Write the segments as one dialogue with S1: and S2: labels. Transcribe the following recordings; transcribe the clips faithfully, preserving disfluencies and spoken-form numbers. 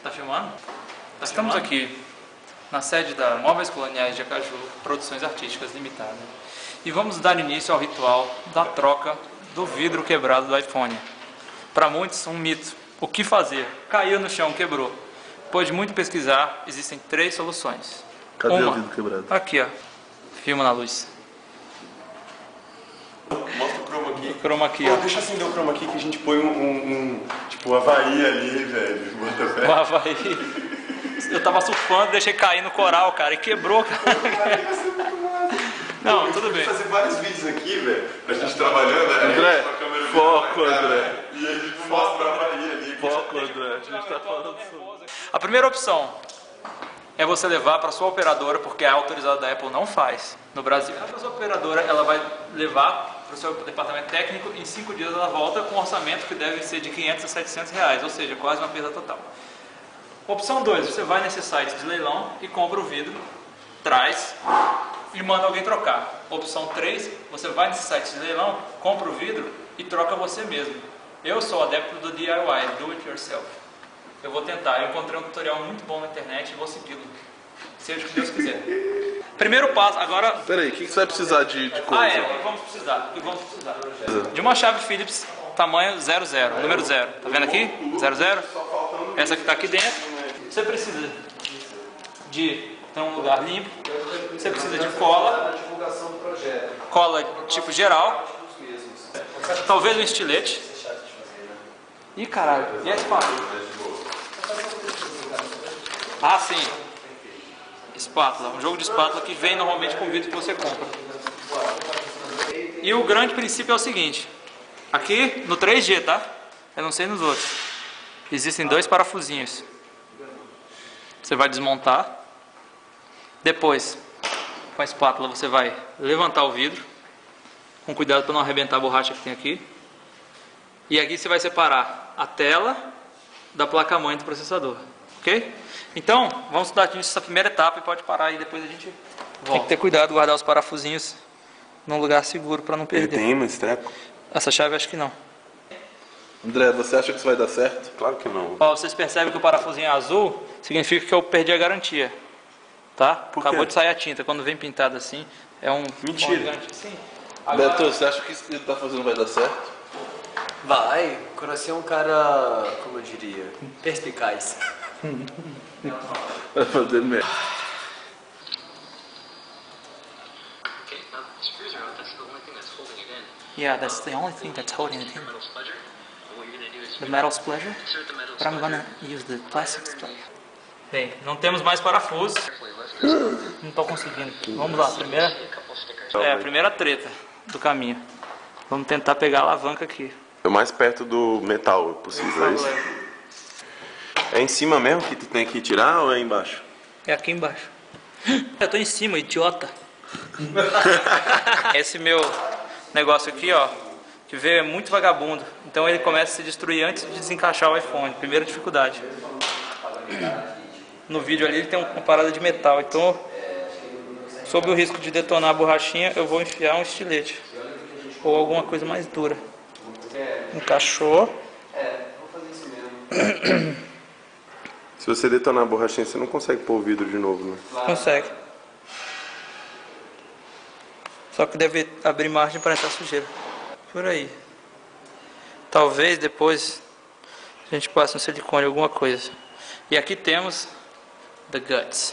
S1: Tá filmando? Tá Estamos filmando? Aqui na sede da Móveis Coloniais de Acaju, Produções Artísticas Limitada. E vamos dar início ao ritual da troca do vidro quebrado do iPhone. Para muitos, um mito. O que fazer? Caiu no chão, quebrou. Depois de muito pesquisar, existem três soluções.
S2: Cadê
S1: Uma,
S2: o vidro quebrado?
S1: Aqui, ó. Filma na luz.
S3: Mostra o chroma aqui.
S1: O chroma aqui,
S3: Pô,
S1: ó.
S3: deixa eu acender o chroma aqui que a gente põe um, um, um tipo, um Havaí ali, velho. Bota fé.
S1: O Havaí. Eu tava surfando, deixei cair no coral, cara, e quebrou, cara. Não, tudo bem.
S3: fazer vários vídeos aqui, velho. A gente trabalhando, né?
S2: André,
S3: com a câmera
S2: foco,
S3: cara,
S2: André.
S3: né? E a gente mostra o Havaí ali.
S2: Foco, André. A gente tá falando sobre...
S1: A primeira opção é você levar para sua operadora, porque a autorizada da Apple não faz no Brasil. A sua operadora ela vai levar para o seu departamento técnico, em cinco dias ela volta com um orçamento que deve ser de quinhentos a setecentos reais, ou seja, quase uma perda total. Opção dois, você vai nesse site de leilão e compra o vidro, traz e manda alguém trocar. Opção três, você vai nesse site de leilão, compra o vidro e troca você mesmo. Eu sou adepto do D I Y, Do It Yourself. Eu vou tentar, eu encontrei um tutorial muito bom na internet e vou segui-lo. Seja o que Deus quiser. Primeiro passo, agora...
S2: Peraí, o que, que você vai precisar de, de coisa?
S1: Ah, é, o que vamos precisar? O que vamos precisar? De uma chave Phillips, tamanho zero zero, número zero. Tá vendo aqui? zero zero. Essa que está aqui dentro. Você precisa de ter um lugar limpo. Você precisa de cola. Cola tipo geral. Talvez um estilete. Ih, caralho. E a espátula? Ah, sim. Espátula. Um jogo de espátula que vem normalmente com o vidro que você compra. E o grande princípio é o seguinte. Aqui no três G, tá? Eu não sei nos outros. Existem dois parafusinhos. Você vai desmontar. Depois, com a espátula, você vai levantar o vidro. Com cuidado para não arrebentar a borracha que tem aqui. E aqui você vai separar a tela da placa-mãe do processador. Ok? Então, vamos estudar nisso essa primeira etapa e pode parar e depois a gente volta. Tem que ter cuidado, guardar os parafusinhos num lugar seguro para não perder.
S3: Ele tem esse treco?
S1: Essa chave acho que não.
S2: André, você acha que isso vai dar certo?
S3: Claro que não.
S1: Ó, vocês percebem que o parafusinho é azul, significa que eu perdi a garantia. Tá?
S3: Por
S1: Acabou
S3: quê?
S1: de sair a tinta. Quando vem pintado assim, é um...
S3: Mentira.
S1: Um sim. Agora...
S2: Beto, você acha que isso que ele tá fazendo vai dar certo?
S4: Vai, quando você é um cara, como eu diria, perspicaz.
S2: Vai fazer merda.
S1: Yeah, that's the only thing that's holding it in. The metal splasher? But I'm gonna use the plastic splasher. Bem, não temos mais parafusos. Não estou conseguindo. Vamos lá, primeira... É a primeira treta do caminho. Vamos tentar pegar a alavanca aqui.
S3: É o mais perto do metal possível, é isso? É em cima mesmo que tu tem que tirar ou é embaixo?
S1: É aqui embaixo. Eu tô em cima, idiota. Esse meu negócio aqui, ó, que veio é muito vagabundo. Então ele começa a se destruir antes de desencaixar o iPhone. Primeira dificuldade. No vídeo ali ele tem uma parada de metal. Então, sob o risco de detonar a borrachinha, eu vou enfiar um estilete. Ou alguma coisa mais dura. Encaixou.
S3: Se você detonar a borrachinha, você não consegue pôr o vidro de novo, né?
S1: Consegue. Só que deve abrir margem para entrar sujeira. Por aí. Talvez depois a gente passe um silicone, alguma coisa. E aqui temos the guts.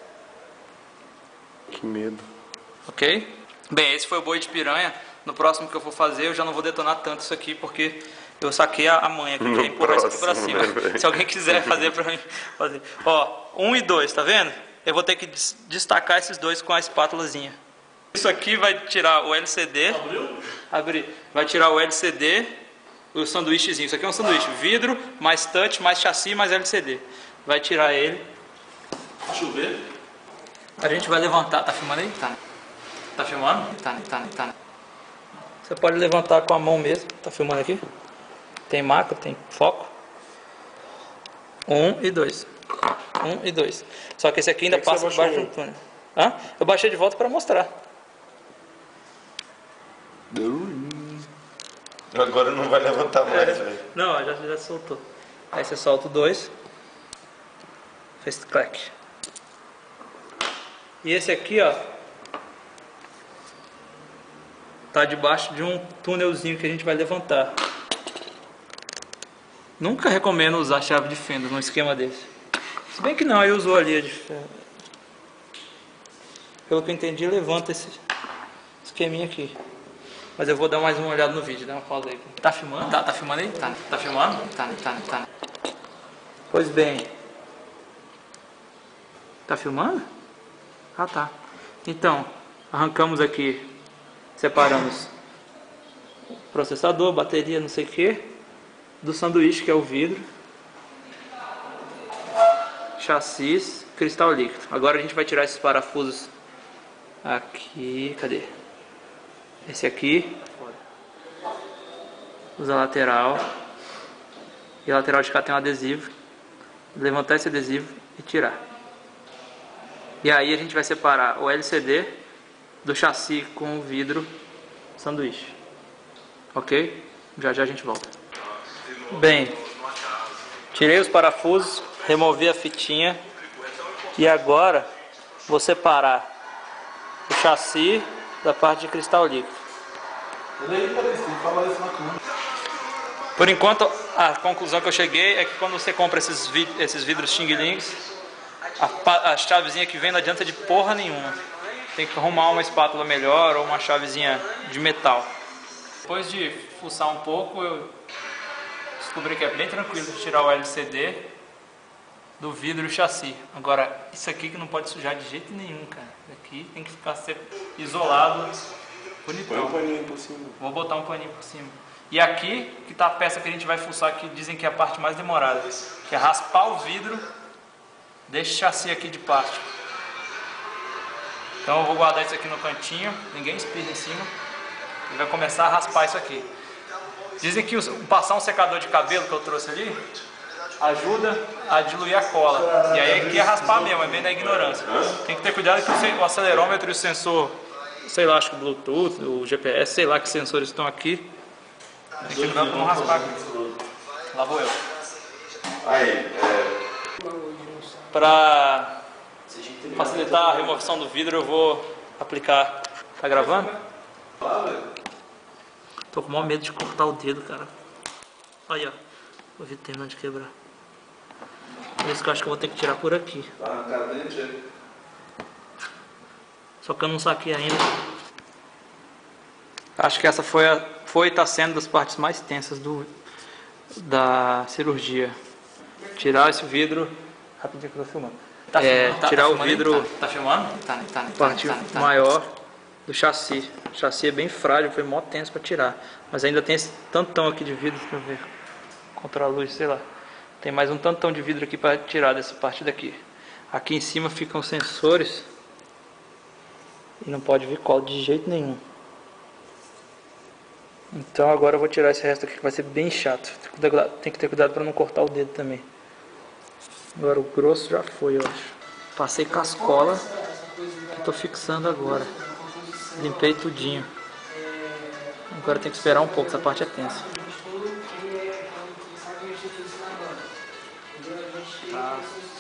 S3: Que medo.
S1: Ok? Bem, esse foi o boi de piranha. No próximo que eu for fazer, eu já não vou detonar tanto isso aqui, porque eu saquei a manha aqui, que é empurrar isso aqui pra cima.
S3: Né,
S1: se alguém quiser fazer pra mim, fazer. Ó, um e dois, tá vendo? Eu vou ter que des destacar esses dois com a espátulazinha. Isso aqui vai tirar o L C D. Abriu? Abrir. Vai tirar o L C D, o sanduíchezinho. Isso aqui é um sanduíche. Vidro, mais touch, mais chassi, mais L C D. Vai tirar ele.
S2: Deixa eu ver.
S1: A gente vai levantar. Tá filmando aí? Tá. Tá filmando? Tá, tá, tá. Você pode levantar com a mão mesmo. Tá filmando aqui? Tem macro, tem foco. Um e dois. Um e dois. Só que esse aqui ainda
S3: que
S1: passa
S3: você
S1: debaixo
S3: baixou
S1: do túnel. Hã? Eu baixei de volta para mostrar.
S3: Agora não vai levantar mais, velho.
S1: Não, já, já soltou. Aí você solta o dois. Fez clack. E esse aqui, ó, tá debaixo de um túnelzinho que a gente vai levantar. Nunca recomendo usar chave de fenda num esquema desse. Se bem que não, ele usou ali a de fenda. Pelo que eu entendi, levanta esse esqueminha aqui. Mas eu vou dar mais uma olhada no vídeo, dá uma pausa aí. Tá filmando? Tá, tá filmando aí? Tá, tá filmando? Tá, tá, tá. Pois bem. Tá filmando? Ah, tá. Então, arrancamos aqui, separamos o processador, bateria, não sei o que, do sanduíche, que é o vidro, chassis, cristal líquido. Agora a gente vai tirar esses parafusos aqui, cadê? Esse aqui, usa a lateral, e a lateral de cá tem um adesivo, levantar esse adesivo e tirar. E aí a gente vai separar o L C D do chassi com o vidro sanduíche. Ok? Já já a gente volta. Bem, tirei os parafusos, removi a fitinha e agora vou separar o chassi da parte de cristal líquido. Por enquanto, a conclusão que eu cheguei é que quando você compra esses, vid esses vidros Xing Lings, a, a chavezinha que vem não adianta de porra nenhuma. Tem que arrumar uma espátula melhor ou uma chavezinha de metal. Depois de fuçar um pouco, eu descobri que é bem tranquilo de tirar o L C D do vidro e o chassi. Agora, isso aqui que não pode sujar de jeito nenhum, cara. Aqui tem que ficar isolado, bonitão.
S3: Põe um paninho por cima.
S1: Vou botar um paninho por cima. E aqui que está a peça que a gente vai fuçar, que dizem que é a parte mais demorada, que é raspar o vidro desse chassi aqui de plástico. Então eu vou guardar isso aqui no cantinho, ninguém espirra em cima, e vai começar a raspar isso aqui. Dizem que passar um secador de cabelo que eu trouxe ali ajuda a diluir a cola. E aí aqui é raspar mesmo, é bem da ignorância. Tem que ter cuidado que o acelerômetro e o sensor, sei lá, acho que o Bluetooth, o G P S, sei lá que sensores estão aqui. Tem que ter cuidado para não raspar aqui. Lá vou eu.
S3: Aí, é...
S1: Para facilitar a remoção do vidro, eu vou aplicar. Tá gravando? Tô com o maior medo de cortar o dedo, cara. Aí, ó. O vidro terminando de quebrar. Por isso que eu acho que eu vou ter que tirar por aqui. Só que eu não saquei ainda. Acho que essa foi a, foi tá sendo das partes mais tensas do, da cirurgia. Tirar esse vidro. Rapidinho que eu tô filmando. Tá é, filmando? Tirar tá, tá o vidro. Tá, tá filmando? Tá, tá, tá, parte tá, tá, tá. maior do chassi. O chassi é bem frágil, foi mó tenso para tirar. Mas ainda tem esse tantão aqui de vidro, deixa eu ver. Contra a luz, sei lá. Tem mais um tantão de vidro aqui para tirar dessa parte daqui. Aqui em cima ficam sensores. E não pode vir cola de jeito nenhum. Então agora eu vou tirar esse resto aqui que vai ser bem chato. Tem que ter cuidado para não cortar o dedo também. Agora o grosso já foi, eu acho. Passei cascola que tô fixando agora. Limpei tudinho. Agora tem que esperar um pouco, essa parte é tensa. Tá,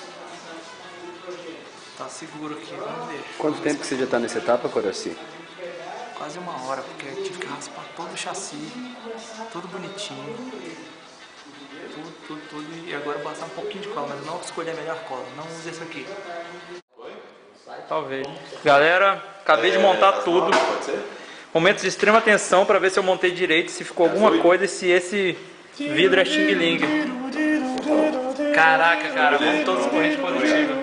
S1: tá seguro aqui, vamos ver.
S4: Quanto tempo que você já tá nessa etapa, Coraci?
S1: Quase uma hora, porque eu tive que raspar todo o chassi, tudo bonitinho. Tudo, tudo, tudo. E agora passar um pouquinho de cola, mas não escolher a melhor cola. Não use esse aqui. Talvez. Galera, acabei de montar tudo. Momentos de extrema atenção para ver se eu montei direito, se ficou alguma coisa e se esse vidro é Xing Ling. Caraca, cara, vamos todos corrente positiva.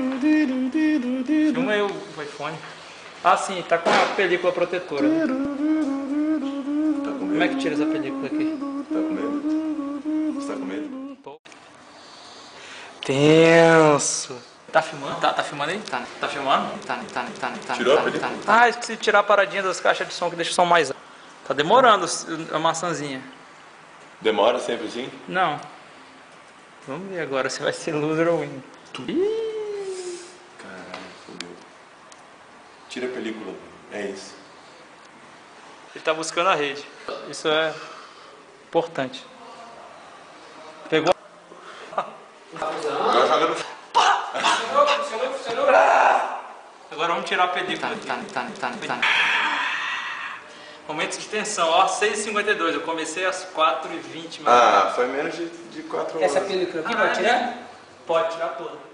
S1: Filma aí o iPhone. Ah, sim, tá com a película protetora. Como é que tira essa película aqui?
S3: Tá com medo? Você tá com medo?
S1: Tenso. Tá filmando? Tá, tá filmando aí? Tá, tá filmando? Tá, tá, tá, tá.
S3: Tirou
S1: tá,
S3: a película?
S1: Tá, tá. Ah, esqueci de tirar a paradinha das caixas de som que deixa o som mais alto. Tá demorando a maçãzinha.
S3: Demora sempre assim?
S1: Não. Vamos ver agora se vai ser loser ou win.
S3: Caralho, fodeu. Tira a película, é isso.
S1: Ele tá buscando a rede. Isso é importante. Pegou.
S3: Agora joga no...
S1: vamos tirar a película aqui. Tá, tá, tá, tá. Momentos de tensão, ó, seis e cinquenta e dois, eu comecei às quatro e vinte.
S3: Ah, foi menos de, de quatro horas.
S5: Essa película aqui pode tirar?
S1: Pode tirar toda.